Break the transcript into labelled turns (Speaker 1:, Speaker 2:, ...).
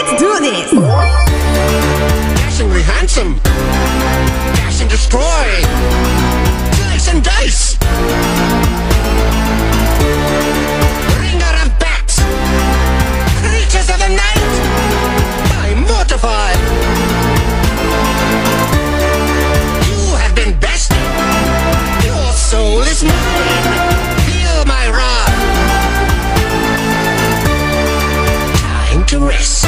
Speaker 1: Let's do this!
Speaker 2: Dashingly handsome. Dash and destroy. Slice and dice. Ringer of bats. Creatures of the night. I'm mortified. You have been bested. Your soul is mine. Feel my wrath. Time to rest.